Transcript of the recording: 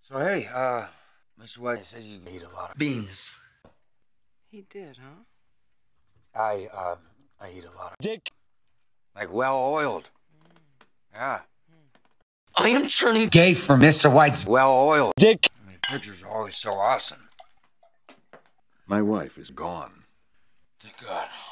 So, hey, Mr. White says you eat a lot of beans. He did, huh? I eat a lot of dick. Like well-oiled. Yeah. I am turning gay for Mr. White's well-oiled dick. I mean, pictures are always so awesome. My wife is gone. Thank God.